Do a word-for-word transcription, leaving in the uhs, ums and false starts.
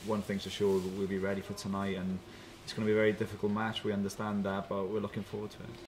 one thing's for sure, we'll be ready for tonight, and it's going to be a very difficult match. We understand that, but we're looking forward to it.